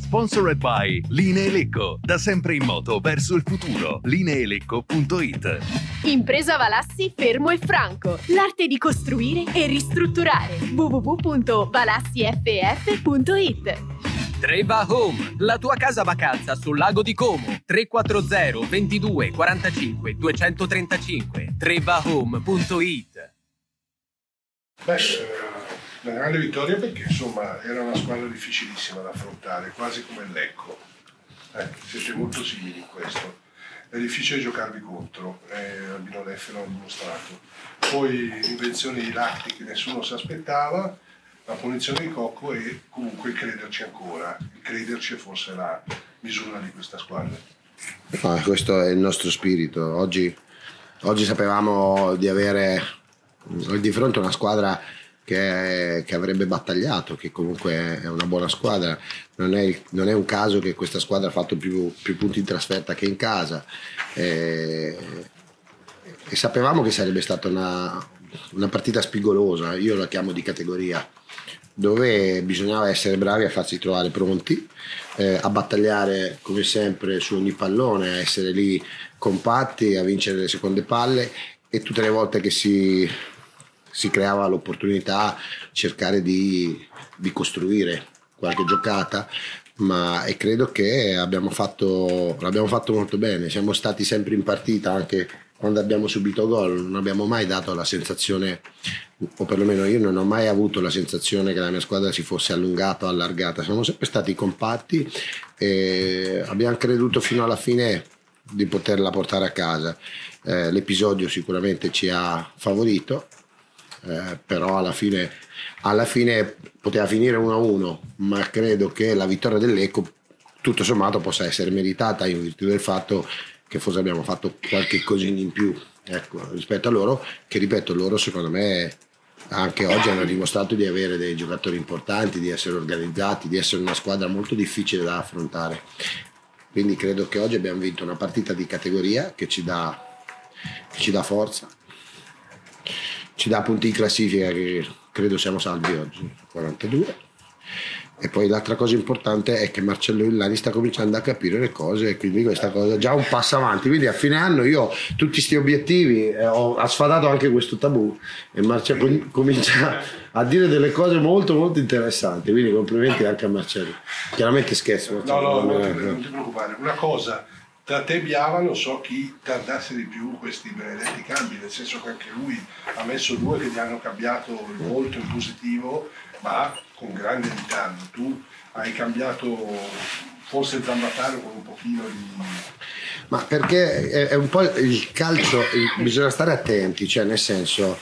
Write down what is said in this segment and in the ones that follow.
Sponsored by Linee Lecco, da sempre in moto verso il futuro. Lineelecco.it. Impresa Valassi Fermo e Franco, l'arte di costruire e ristrutturare. www.valassiff.it. Treva Home, la tua casa vacanza sul lago di Como. 340 22 45 235. trevahome.it. Beh, una grande vittoria perché insomma era una squadra difficilissima da affrontare, quasi come il Lecco. Siete molto simili in questo. È difficile giocarvi contro, Albino Leffe l'ha dimostrato. Poi invenzioni di Lacti che nessuno si aspettava, la punizione di Cocco e comunque il crederci ancora. Il crederci è forse la misura di questa squadra. No, questo è il nostro spirito. Oggi sapevamo di avere di fronte una squadra che avrebbe battagliato, che comunque è una buona squadra. Non è un caso che questa squadra ha fatto più punti in trasferta che in casa, e sapevamo che sarebbe stata una partita spigolosa, io la chiamo di categoria, dove bisognava essere bravi a farsi trovare pronti, a battagliare come sempre su ogni pallone, a essere lì compatti, a vincere le seconde palle, e tutte le volte che si creava l'opportunità cercare di costruire qualche giocata, e credo che l'abbiamo fatto molto bene. Siamo stati sempre in partita, anche quando abbiamo subito gol non abbiamo mai dato la sensazione, o perlomeno io non ho mai avuto la sensazione che la mia squadra si fosse allungata o allargata. Siamo sempre stati compatti e abbiamo creduto fino alla fine di poterla portare a casa. L'episodio sicuramente ci ha favorito, però alla fine poteva finire 1-1, ma credo che la vittoria del Lecco tutto sommato possa essere meritata in virtù del fatto che forse abbiamo fatto qualche cosina in più, ecco, rispetto a loro, che ripeto, loro secondo me anche oggi hanno dimostrato di avere dei giocatori importanti, di essere organizzati, di essere una squadra molto difficile da affrontare. Quindi credo che oggi abbiamo vinto una partita di categoria che ci dà forza, ci dà punti in classifica, che credo siamo salvi oggi, 42. E poi l'altra cosa importante è che Marcello Villani sta cominciando a capire le cose, e quindi questa cosa è già un passo avanti. Quindi a fine anno io tutti questi obiettivi ho sfadato anche questo tabù, e Marcello comincia a dire delle cose molto molto interessanti, quindi complimenti anche a Marcello. Chiaramente scherzo, Marcello. No, non ti preoccupare. Una cosa, tra te e Biava non so chi tardasse di più questi benedetti cambi, nel senso che anche lui ha messo due che gli hanno cambiato il volto in positivo, ma con grande ritardo. Tu hai cambiato forse Zambataro con un pochino di... Ma perché è un po' il calcio, bisogna stare attenti, cioè nel senso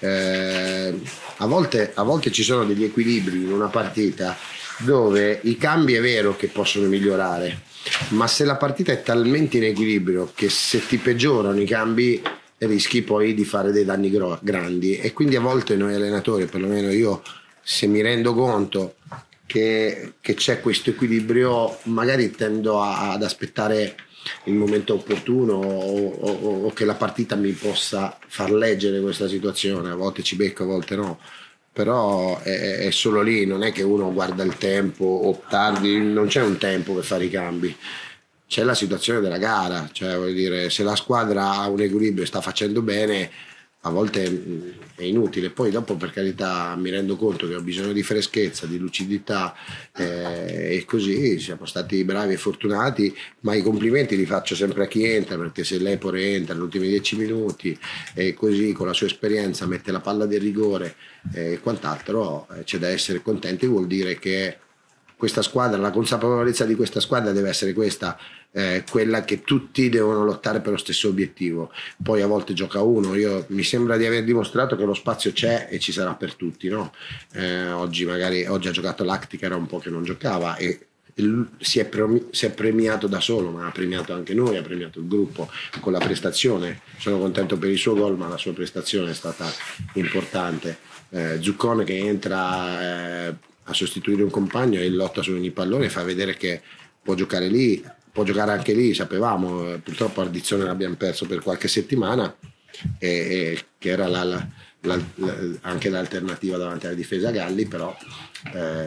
a volte ci sono degli equilibri in una partita dove i cambi è vero che possono migliorare, ma se la partita è talmente in equilibrio che se ti peggiorano i cambi rischi poi di fare dei danni grandi, e quindi a volte noi allenatori, perlomeno io, se mi rendo conto che c'è questo equilibrio, magari tendo ad aspettare il momento opportuno, o che la partita mi possa far leggere questa situazione. A volte ci becco, a volte no, però è solo lì, non è che uno guarda il tempo o tardi, non c'è un tempo per fare i cambi, c'è la situazione della gara, cioè voglio dire, se la squadra ha un equilibrio e sta facendo bene, a volte è inutile. Poi dopo, per carità, mi rendo conto che ho bisogno di freschezza, di lucidità, e così siamo stati bravi e fortunati, ma i complimenti li faccio sempre a chi entra, perché se l'Epore entra negli ultimi 10 minuti e così con la sua esperienza mette la palla del rigore e quant'altro, c'è da essere contenti. Vuol dire che questa squadra, la consapevolezza di questa squadra deve essere questa, quella che tutti devono lottare per lo stesso obiettivo. Poi a volte gioca uno, mi sembra di aver dimostrato che lo spazio c'è e ci sarà per tutti, no? Oggi ha giocato Lacti, che era un po' che non giocava, e si è premiato da solo, ma ha premiato anche noi, ha premiato il gruppo con la prestazione. Sono contento per il suo gol, ma la sua prestazione è stata importante. Zuccone che entra a sostituire un compagno e lotta su ogni pallone, fa vedere che può giocare lì, può giocare anche lì. Sapevamo, purtroppo Ardizzone l'abbiamo perso per qualche settimana, e che era anche l'alternativa davanti alla difesa Galli, però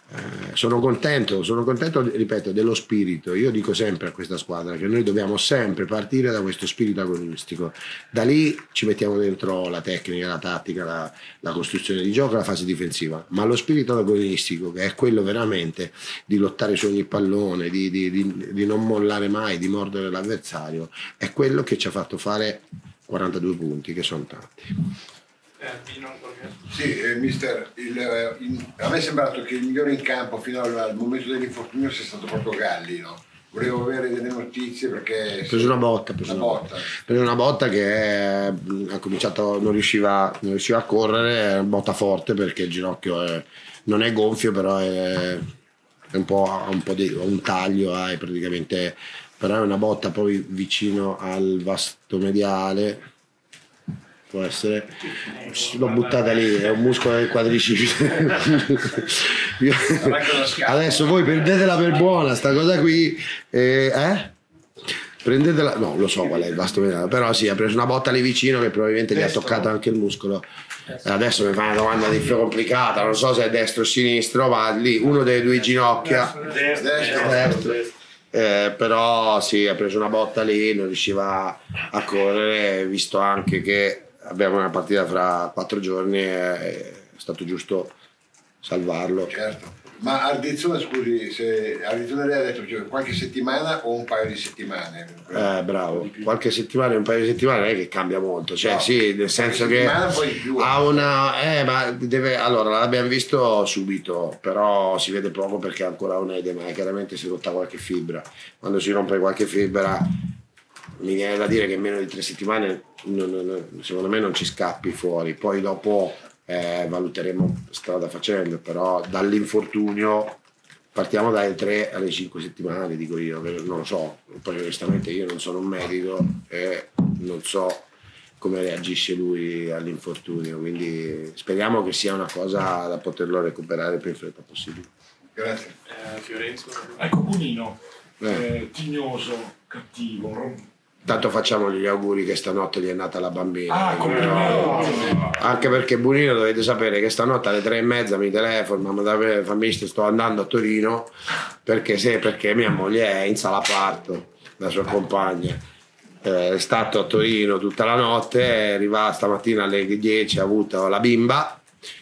Sono contento, ripeto, dello spirito. Io dico sempre a questa squadra che noi dobbiamo sempre partire da questo spirito agonistico. Da lì ci mettiamo dentro la tecnica, la tattica, la costruzione di gioco, la fase difensiva. Ma lo spirito agonistico, che è quello veramente di lottare su ogni pallone, di non mollare mai, di mordere l'avversario, è quello che ci ha fatto fare 42 punti, che sono tanti. Sì, mister, a me è sembrato che il migliore in campo fino al momento dell'infortunio sia stato proprio Galli, no? Volevo avere delle notizie perché... Ha preso una botta, che ha cominciato, non riusciva a correre, è una botta forte perché il ginocchio non è gonfio, però è un po', ha un taglio, è praticamente, però è una botta poi vicino al vasto mediale. Può essere, l'ho buttata lì, è un muscolo del quadricipite. Adesso voi prendetela per buona sta cosa qui, prendetela, no, lo so qual è il vasto mediale, però sì, ha preso una botta lì vicino che probabilmente gli ha toccato anche il muscolo. Adesso mi fa una domanda di più complicata, non so se è destro o sinistro, ma lì uno delle due ginocchia, destro. Però sì, ha preso una botta lì, non riusciva a correre, visto anche che abbiamo una partita fra 4 giorni, è stato giusto salvarlo. Certo. Ma Ardizzone, scusi, se Ardizzone lei ha detto cioè, qualche settimana o un paio di settimane? Bravo, qualche settimana, un paio di settimane non è che cambia molto, cioè no, sì, nel senso che ha una... ma deve... Allora, l'abbiamo visto subito, però si vede poco perché ha ancora un edema, chiaramente si è rotta qualche fibra. Quando si rompe qualche fibra mi viene da dire che in meno di 3 settimane secondo me non ci scappi fuori, poi dopo valuteremo strada facendo, però dall'infortunio partiamo dalle 3 alle 5 settimane, dico io, non lo so, poi onestamente io non sono un medico e non so come reagisce lui all'infortunio, quindi speriamo che sia una cosa da poterlo recuperare il più in fretta possibile. Grazie. Fiorenzo. Ecco Bunino, tignoso, cattivo. Tanto facciamogli gli auguri che stanotte gli è nata la bambina. Anche perché Bunino dovete sapere che stanotte alle 3:30 mi telefona, mamma fammi sto andando a Torino perché mia moglie è in sala parto, la sua compagna. È stato a Torino tutta la notte, è arrivata stamattina alle 10, ha avuto la bimba,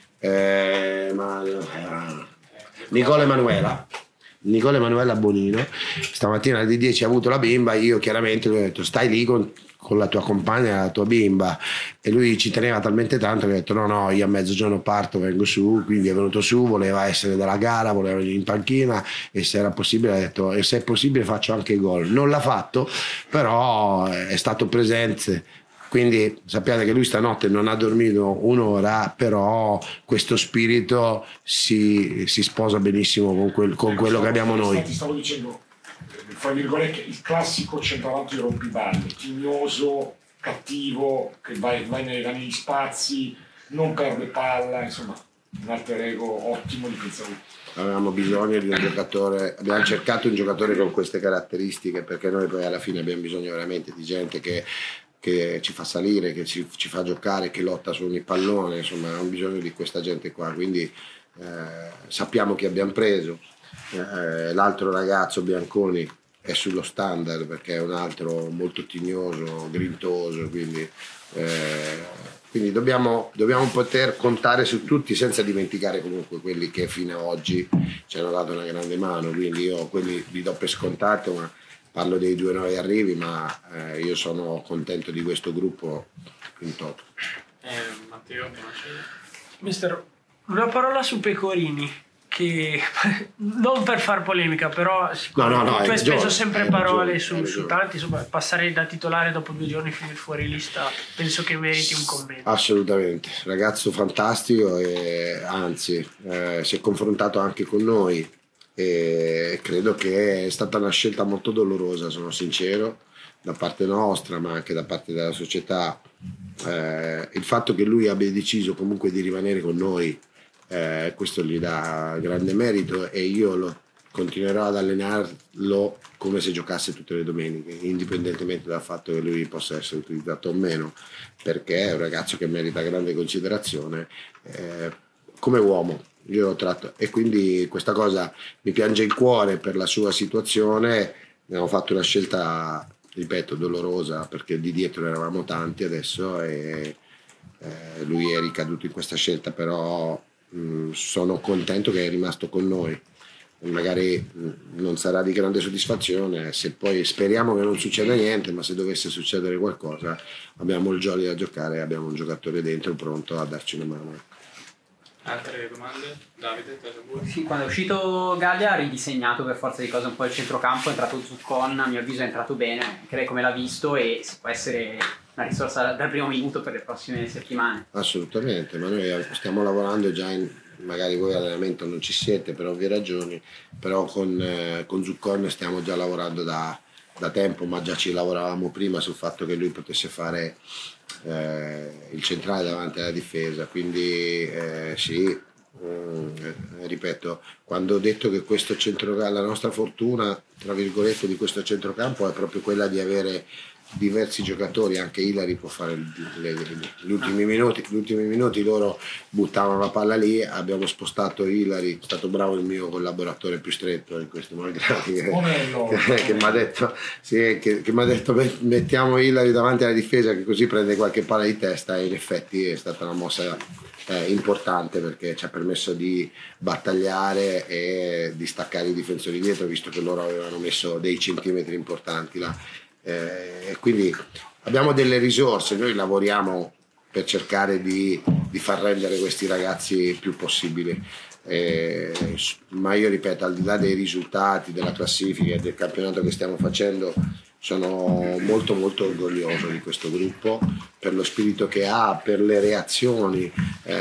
Nicola Emanuela Bonino, stamattina alle 10 ha avuto la bimba, io chiaramente gli ho detto stai lì con la tua compagna e la tua bimba, e lui ci teneva talmente tanto che ha detto no, io a mezzogiorno parto, vengo su, quindi è venuto su, voleva essere della gara, voleva venire in panchina e se era possibile ha detto e se è possibile faccio anche i gol, non l'ha fatto, però è stato presente. Quindi sappiate che lui stanotte non ha dormito un'ora, però questo spirito si sposa benissimo con quello che abbiamo noi. Ti stavo dicendo, fra virgolette, il classico centravanti rompiballe, tignoso, cattivo, che vai negli spazi, non perde palla, insomma, un alter ego ottimo di Pizzarro. Avevamo bisogno di un giocatore, abbiamo cercato un giocatore con queste caratteristiche, perché noi poi alla fine abbiamo bisogno veramente di gente che ci fa salire, che ci fa giocare, che lotta su ogni pallone, insomma abbiamo bisogno di questa gente qua, quindi sappiamo che abbiamo preso, l'altro ragazzo Bianconi è sullo standard perché è un altro molto tignoso, grintoso, quindi dobbiamo poter contare su tutti senza dimenticare comunque quelli che fino ad oggi ci hanno dato una grande mano, quindi io quelli li do per scontato, ma parlo dei 2 nuovi arrivi, ma io sono contento di questo gruppo in toto. Matteo, mister, una parola su Pecorini, che non per far polemica, però tu hai speso sempre parole su tanti, insomma, passare da titolare dopo 2 giorni finire fuori lista, penso che meriti un commento. Assolutamente, ragazzo fantastico e anzi si è confrontato anche con noi. E credo che è stata una scelta molto dolorosa, sono sincero, da parte nostra ma anche da parte della società. Il fatto che lui abbia deciso comunque di rimanere con noi, questo gli dà grande merito e io continuerò ad allenarlo come se giocasse tutte le domeniche, indipendentemente dal fatto che lui possa essere utilizzato o meno, perché è un ragazzo che merita grande considerazione come uomo, io lo tratto, e quindi questa cosa mi piange il cuore per la sua situazione. Abbiamo fatto una scelta, ripeto, dolorosa, perché di dietro eravamo tanti adesso, e lui è ricaduto in questa scelta, però sono contento che è rimasto con noi. Magari non sarà di grande soddisfazione, se poi speriamo che non succeda niente, ma se dovesse succedere qualcosa abbiamo il jolly da giocare, abbiamo un giocatore dentro pronto a darci una mano. Altre domande? Davide, sì, quando è uscito Gallia ha ridisegnato per forza di cose un po' il centrocampo, è entrato Zuccon, a mio avviso è entrato bene, anche lei come l'ha visto, e si può essere una risorsa dal primo minuto per le prossime settimane. Assolutamente, ma noi stiamo lavorando già magari voi all'allenamento non ci siete per ovvie ragioni, però con Zuccon stiamo già lavorando da tempo, ma già ci lavoravamo prima sul fatto che lui potesse fare il centrale davanti alla difesa, quindi sì, ripeto, quando ho detto che questo centrocampo, la nostra fortuna tra virgolette di questo centrocampo è proprio quella di avere diversi giocatori, anche Ilari può fare gli ultimi minuti loro buttavano la palla lì, abbiamo spostato Ilari, è stato bravo il mio collaboratore più stretto in questo Malgrati che mi ha detto, sì, che mi ha detto mettiamo Ilari davanti alla difesa che così prende qualche palla di testa, e in effetti è stata una mossa importante, perché ci ha permesso di battagliare e di staccare i difensori dietro, visto che loro avevano messo dei centimetri importanti là. E quindi abbiamo delle risorse, noi lavoriamo per cercare di far rendere questi ragazzi più possibili, ma io ripeto, al di là dei risultati, della classifica e del campionato che stiamo facendo, sono molto molto orgoglioso di questo gruppo, per lo spirito che ha, per le reazioni,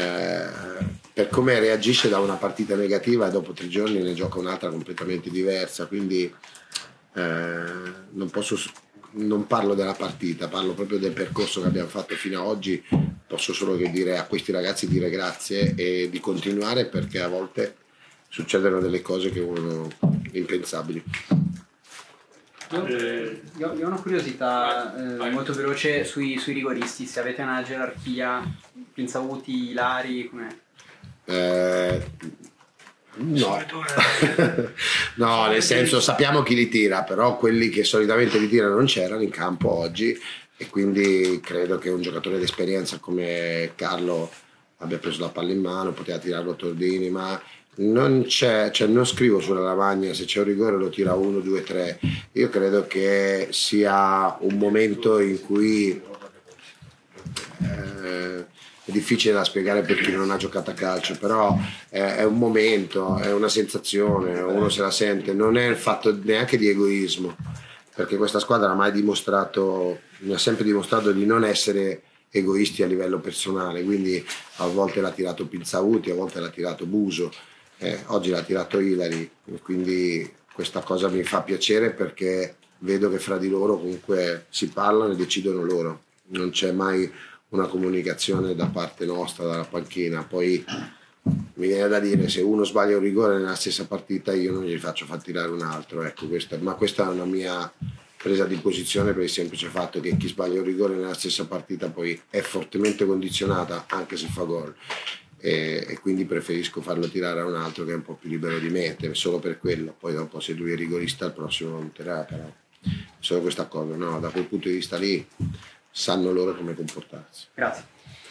per come reagisce da una partita negativa e dopo 3 giorni ne gioca un'altra completamente diversa, quindi non parlo della partita, parlo proprio del percorso che abbiamo fatto fino ad oggi. Posso solo che dire a questi ragazzi dire grazie e di continuare, perché a volte succedono delle cose che sono impensabili. Io ho una curiosità molto veloce sui rigoristi, se avete una gerarchia, Pinzauti, Ilari, com'è? No, no, nel senso sappiamo chi li tira, però quelli che solitamente li tirano non c'erano in campo oggi, e quindi credo che un giocatore d'esperienza come Carlo abbia preso la palla in mano, poteva tirarlo Tordini, ma non c'è, cioè non scrivo sulla lavagna se c'è un rigore lo tira 1, 2, 3. Io credo che sia un momento in cui è difficile da spiegare per chi non ha giocato a calcio, però è un momento, è una sensazione, uno se la sente, non è il fatto neanche di egoismo, perché questa squadra mi ha sempre dimostrato di non essere egoisti a livello personale, quindi a volte l'ha tirato Pinzauti, a volte l'ha tirato Buso, oggi l'ha tirato Ilari, quindi questa cosa mi fa piacere, perché vedo che fra di loro comunque si parlano e decidono loro, non c'è mai una comunicazione da parte nostra, dalla panchina. Poi mi viene da dire, se uno sbaglia un rigore nella stessa partita io non gli faccio far tirare un altro, ecco, ma questa è una mia presa di posizione, per il semplice fatto che chi sbaglia un rigore nella stessa partita poi è fortemente condizionata anche se fa gol, e quindi preferisco farlo tirare a un altro che è un po' più libero di mettere, solo per quello. Poi dopo se lui è rigorista il prossimo non tirerà, però solo questa cosa, no, da quel punto di vista lì sanno loro come comportarsi. Grazie.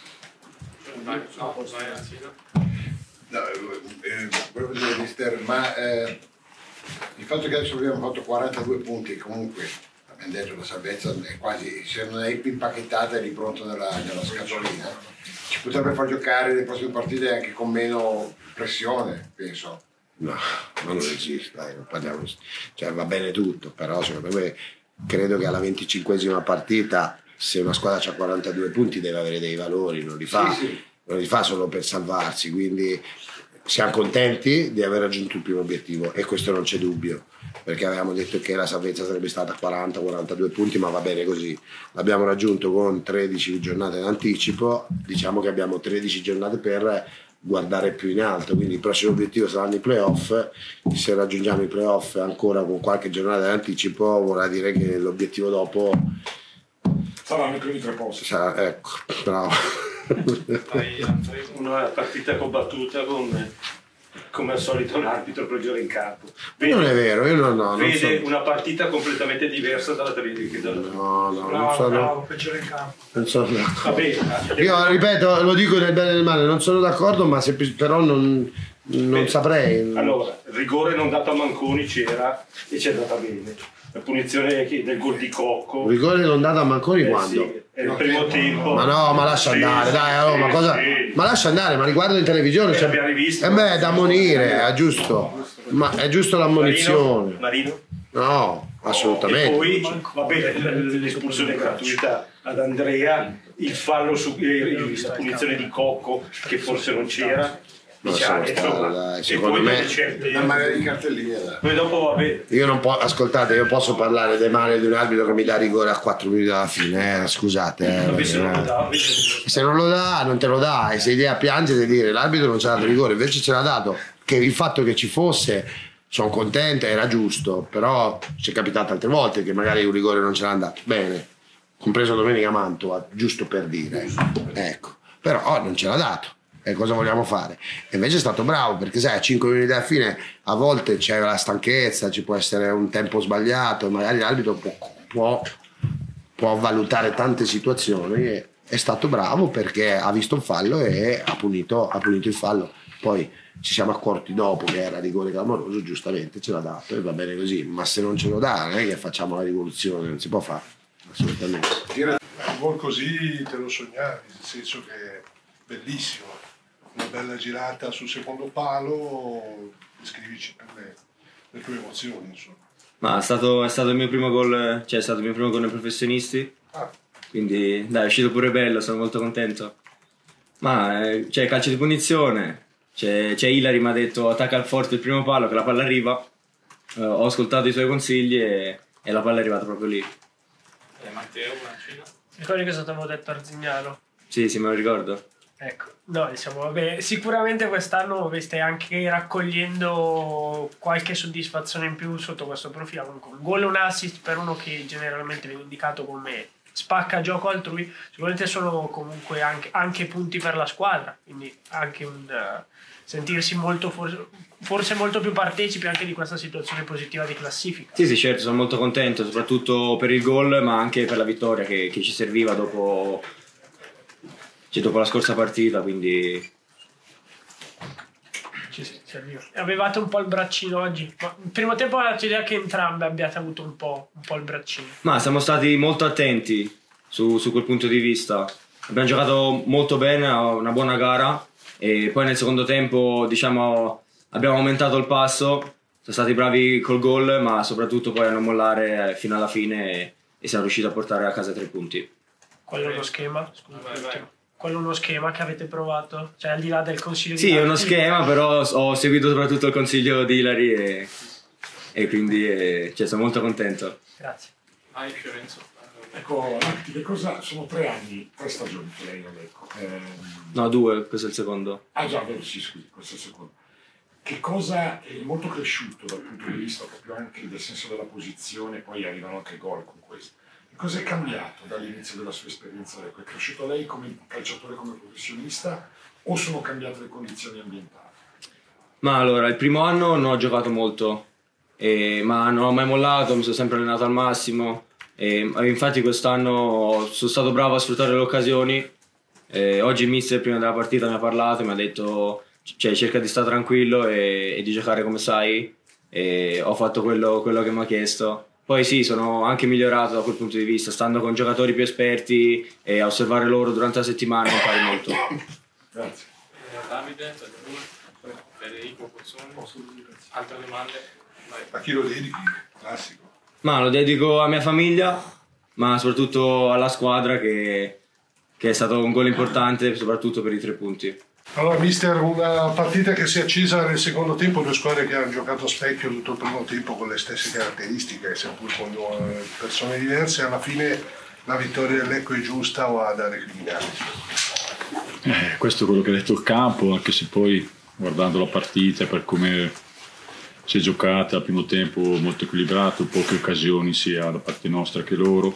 Volevo dire, mister, ma il fatto che adesso abbiamo fatto 42 punti, comunque abbiamo detto la salvezza è quasi, se non è impacchettata è lì pronto nella scatolina, ci potrebbe far giocare le prossime partite anche con meno pressione, penso. No, ma non esiste, non parliamo, cioè va bene tutto, però secondo me credo che alla 25esima partita, se una squadra ha 42 punti deve avere dei valori, non li fa, sì. Non li fa solo per salvarsi, quindi siamo contenti di aver raggiunto il primo obiettivo, e questo non c'è dubbio, perché avevamo detto che la salvezza sarebbe stata 40-42 punti, ma va bene così, l'abbiamo raggiunto con 13 giornate d'anticipo, diciamo che abbiamo 13 giornate per guardare più in alto, quindi il prossimo obiettivo saranno i playoff. Se raggiungiamo i playoff ancora con qualche giornata d'anticipo vorrà dire che l'obiettivo dopo saranno i primi 3 posti. Ecco, bravo. Una partita combattuta con come al solito l'arbitro peggiore in campo. Vede, non è vero, io non vede una partita completamente diversa dalla televisione. Bravo, peggiore in campo. Non sono d'accordo. Io ripeto, lo dico nel bene e nel male, non sono d'accordo, ma però non saprei. Allora, il rigore non dato a Manconi c'era e c'è andata bene. La punizione del gol di Cocco. Il rigore non dato a Manconi quando? Sì, è il primo tempo. Ma no, ma lascia andare, dai, ma cosa? Ma lascia andare, ma riguardo in televisione. È da ammonire, è giusto. Ma è giusto l'ammonizione. Marino? No, assolutamente. E poi, va bene, l'espulsione gratuita ad Andrea, il fallo la punizione di Cocco, che forse non c'era. Secondo me una marea di cartelline. Poi dopo vabbè. Io non posso, ascoltate, io posso parlare del male di un arbitro che mi dà rigore a 4 minuti dalla fine, scusate. Se non lo dà, non te lo dà, e se idea piangere e dire l'arbitro non ci ha dato rigore, invece ce l'ha dato, che il fatto che ci fosse, sono contento, era giusto, però ci è capitato altre volte che magari un rigore non ce l'ha dato, bene, compreso domenica Mantova, giusto per dire, ecco, però non ce l'ha dato. E cosa vogliamo fare? E invece è stato bravo, perché sai, a 5 minuti alla fine a volte c'è la stanchezza, ci può essere un tempo sbagliato, magari l'arbitro può valutare tante situazioni, e è stato bravo perché ha visto il fallo e ha punito il fallo. Poi ci siamo accorti dopo che era rigore clamoroso, giustamente ce l'ha dato e va bene così, ma se non ce lo dà non è che facciamo la rivoluzione, non si può fare, assolutamente. Un gol così te lo sognavi, nel senso che è bellissimo. Una bella girata sul secondo palo, descrivici le tue emozioni, insomma. Ma è stato il mio primo gol, cioè è stato il mio primo gol nei professionisti, quindi dai, è uscito pure bello, sono molto contento. Ma c'è calcio di punizione, c'è Ilari mi ha detto attacca al forte il primo palo che la palla arriva, ho ascoltato i suoi consigli e la palla è arrivata proprio lì. Matteo, Mancino? Ricordi cosa ti avevo detto Arzignano? Sì, me lo ricordo. Ecco, no, diciamo, vabbè, sicuramente quest'anno stai anche raccogliendo qualche soddisfazione in più sotto questo profilo. Comunque, un gol e un assist per uno che generalmente viene indicato come spacca gioco altrui, sicuramente sono comunque anche punti per la squadra, quindi anche sentirsi forse molto più partecipi anche di questa situazione positiva di classifica. Sì, certo, sono molto contento, soprattutto per il gol, ma anche per la vittoria che ci serviva dopo la scorsa partita, quindi sì, serviva. Avevate un po' il braccino oggi, ma il primo tempo avete l'idea che entrambi abbiate avuto un po' il braccino. Ma siamo stati molto attenti su quel punto di vista, abbiamo giocato molto bene, una buona gara, e poi nel secondo tempo diciamo abbiamo aumentato il passo, siamo stati bravi col gol, ma soprattutto poi a non mollare fino alla fine, e siamo riusciti a portare a casa 3 punti. Qual è lo schema? Scusa, quello è uno schema che avete provato? Cioè al di là del consiglio di Sì, è uno schema, però ho seguito soprattutto il consiglio di Ilari e quindi sono molto contento. Grazie. Vai Fiorenzo. Ecco, che cosa sono 3 anni, 3 stagioni che lei non leggo. No, 2, questo è il secondo. Ah già, vero, sì, scusi, questo è il secondo. Che cosa è molto cresciuto dal punto di vista proprio anche del senso della posizione, poi arrivano anche gol con questo. Cosa è cambiato dall'inizio della sua esperienza? È cresciuto lei come calciatore, come professionista, o sono cambiate le condizioni ambientali? Ma allora, il primo anno non ho giocato molto, ma non ho mai mollato, mi sono sempre allenato al massimo, e infatti quest'anno sono stato bravo a sfruttare le occasioni. Oggi il mister prima della partita mi ha parlato e mi ha detto cerca di stare tranquillo e di giocare come sai, e ho fatto quello che mi ha chiesto. Poi sì, sono anche migliorato da quel punto di vista, stando con giocatori più esperti e a osservare loro durante la settimana impari molto. Grazie. Davide, Federico, Pozzoni, altre domande? Vai. A chi lo dedichi? Classico. Ma lo dedico a mia famiglia, ma soprattutto alla squadra che è stato un gol importante, soprattutto per i 3 punti. Allora mister, una partita che si è accesa nel secondo tempo, 2 squadre che hanno giocato a specchio tutto il primo tempo con le stesse caratteristiche, seppur con persone diverse. Alla fine la vittoria del Lecco è giusta o ha da recriminare? Questo è quello che ha detto il campo, anche se poi guardando la partita per come si è giocata al primo tempo molto equilibrato, poche occasioni sia da parte nostra che loro.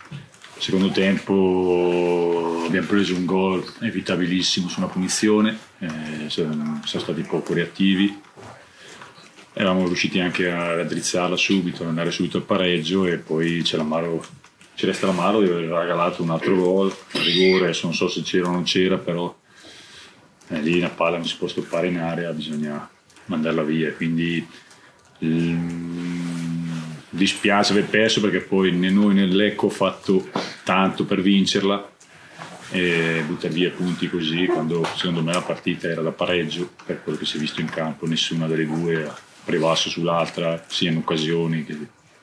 Secondo tempo abbiamo preso un gol evitabilissimo su una punizione, siamo stati poco reattivi, eravamo riusciti anche a raddrizzarla subito, ad andare subito al pareggio, e poi ci resta l'amaro di aver regalato un altro gol a rigore. Adesso non so se c'era o non c'era, però lì una palla non si può stoppare in area, bisogna mandarla via, quindi dispiace aver perso, perché poi né noi né Lecco ho fatto tanto per vincerla, e buttare via punti così, quando secondo me la partita era da pareggio. Per quello che si è visto in campo, nessuna delle due ha prevalso sull'altra, sia in occasioni che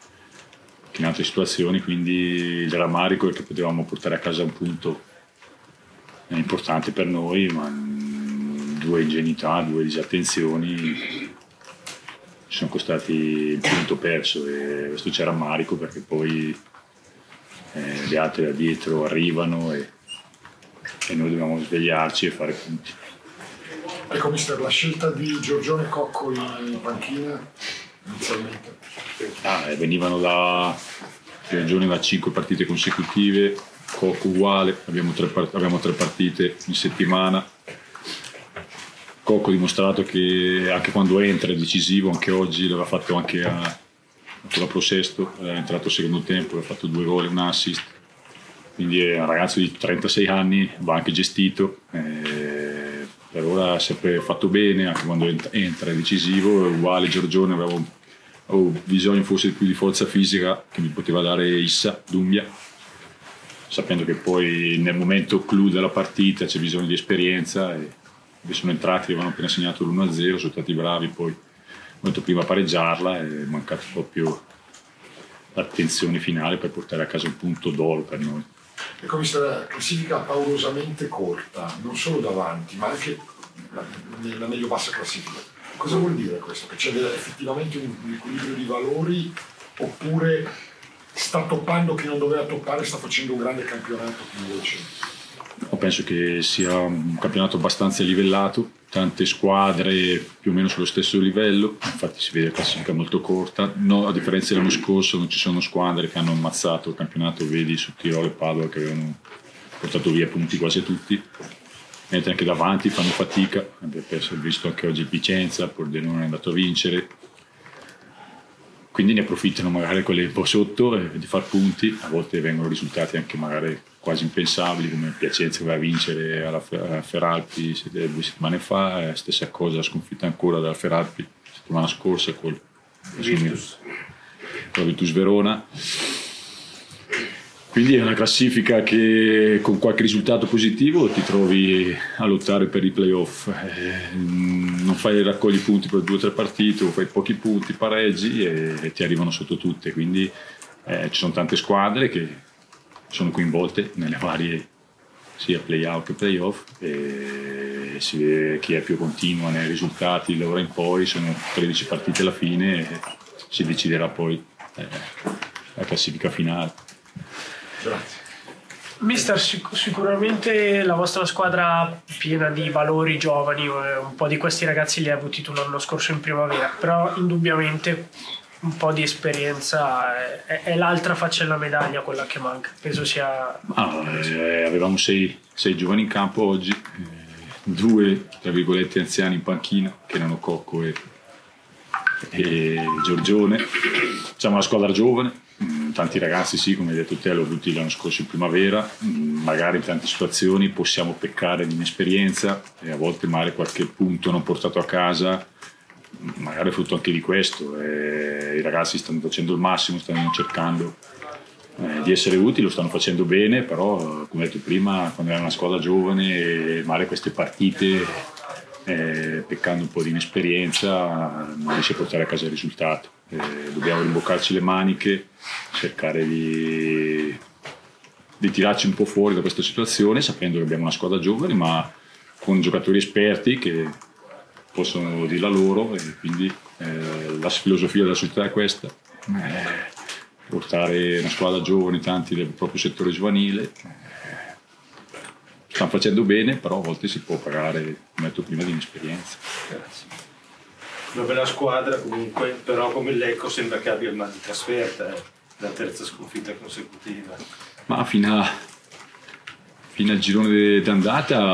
in altre situazioni, quindi il rammarico è che potevamo portare a casa un punto importante per noi, ma due ingenuità, due disattenzioni ci sono costati il punto perso, e questo c'è rammarico, perché poi gli altri da dietro arrivano e noi dobbiamo svegliarci e fare punti. Ecco mister, la scelta di Giorgione e Cocco in panchina inizialmente? Venivano Giorgione da 5 partite consecutive, Cocco uguale, abbiamo tre partite in settimana. Cocco ha dimostrato che anche quando entra è decisivo, anche oggi l'aveva fatto anche a Pro Sesto, è entrato al secondo tempo, ha fatto 2 gol e un assist, quindi è un ragazzo di 36 anni, va anche gestito, per ora ha sempre fatto bene, anche quando entra è decisivo. Uguale Giorgione, avevo bisogno forse più di forza fisica che mi poteva dare Issa Dumbia, sapendo che poi nel momento clou della partita c'è bisogno di esperienza, e sono entrati, avevano appena segnato l'1-0, sono stati bravi poi molto prima a pareggiarla, è mancato proprio l'attenzione finale per portare a casa un punto d'oro per noi. Ecco mister, la classifica paurosamente corta, non solo davanti ma anche nella medio-bassa classifica. Cosa vuol dire questo? Che c'è effettivamente un equilibrio di valori, oppure sta toppando chi non doveva toppare, sta facendo un grande campionato invece? Penso che sia un campionato abbastanza livellato, tante squadre più o meno sullo stesso livello, infatti si vede la classifica molto corta, no, a differenza dell'anno scorso non ci sono squadre che hanno ammazzato il campionato, vedi su Tirolo e Padova che avevano portato via punti quasi tutti, mentre anche davanti fanno fatica, ho visto anche oggi il Vicenza, il Pordenone è andato a vincere, quindi ne approfittano magari quelli un po' sotto di far punti, a volte vengono risultati anche magari quasi impensabili, come Piacenza che va a vincere alla Feralpi 2 settimane fa, stessa cosa, sconfitta ancora dalla Feralpi settimana scorsa con la Virtus Verona. Quindi è una classifica che con qualche risultato positivo ti trovi a lottare per i playoff, non raccogli punti per 2 o 3 partite o fai pochi punti, pareggi e ti arrivano sotto tutte, quindi ci sono tante squadre che sono coinvolte nelle varie sia play-out che play-off, e si vede chi è più continua nei risultati da ora in poi. Sono 13 partite alla fine e si deciderà poi la classifica finale. Grazie. Mister, sicuramente la vostra squadra piena di valori giovani, un po' di questi ragazzi li ha avuti tu l'anno scorso in primavera, però indubbiamente un po' di esperienza è l'altra faccia della medaglia, quella che manca. Penso sia... avevamo 6 giovani in campo oggi, 2 tra virgolette anziani in panchina che erano Cocco e Giorgione. Siamo una squadra giovane, tanti ragazzi sì, come hai detto te, l'ho avuti l'anno scorso in primavera, magari in tante situazioni possiamo peccare di inesperienza e a volte magari qualche punto non portato a casa magari è frutto anche di questo. I ragazzi stanno facendo il massimo, stanno cercando di essere utili, lo stanno facendo bene, però come detto prima, quando è una squadra giovane magari queste partite peccando un po' di inesperienza non riesce a portare a casa il risultato. Dobbiamo rimboccarci le maniche, cercare di tirarci un po' fuori da questa situazione, sapendo che abbiamo una squadra giovane ma con giocatori esperti che possono dire la loro, e quindi la filosofia della società è questa, portare una squadra giovane, tanti del proprio settore giovanile. Stanno facendo bene, però a volte si può pagare, come detto prima, di inesperienza. Grazie. Una bella squadra comunque, però come il Lecco sembra che abbia il mal di trasferta, la terza sconfitta consecutiva. Ma fino al girone d'andata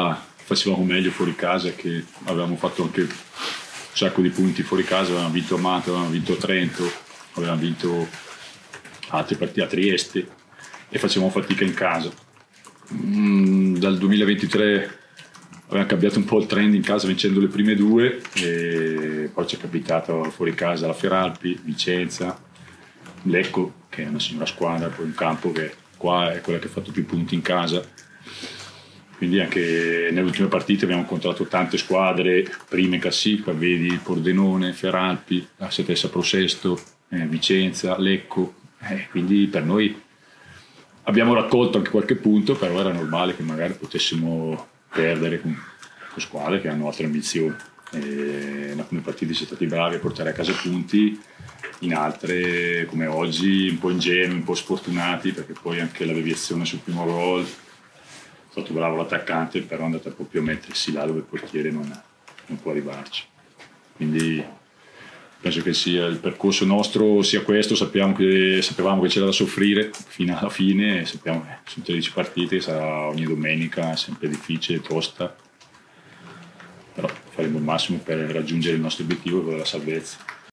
facevamo meglio fuori casa, che avevamo fatto anche un sacco di punti fuori casa, avevamo vinto a Mantova, avevamo vinto a Trento, avevamo vinto altre partite a Trieste e facevamo fatica in casa. Dal 2023 abbiamo cambiato un po' il trend in casa vincendo le prime due, e poi ci è capitato fuori casa la Feralpi, Vicenza, Lecco, che è una signora squadra, poi un campo che qua è quella che ha fatto più punti in casa. Quindi anche nelle ultime partite abbiamo incontrato tante squadre prime in classifica, vedi Pordenone, Feralpi, la stessa Prosesto, Vicenza, Lecco, quindi per noi abbiamo raccolto anche qualche punto, però era normale che magari potessimo perdere con squadre che hanno altre ambizioni. In alcune partite siamo stati bravi a portare a casa punti, in altre come oggi un po' ingenui, un po' sfortunati, perché poi anche la deviazione sul primo gol, è stato bravo l'attaccante, però è andata proprio a mettersi là dove il portiere non può arrivarci. Quindi penso che sia il percorso nostro sia questo, sapevamo che c'era da soffrire fino alla fine, e sappiamo che sono 13 partite, sarà ogni domenica sempre difficile, tosta, però faremo il massimo per raggiungere il nostro obiettivo, che è la salvezza.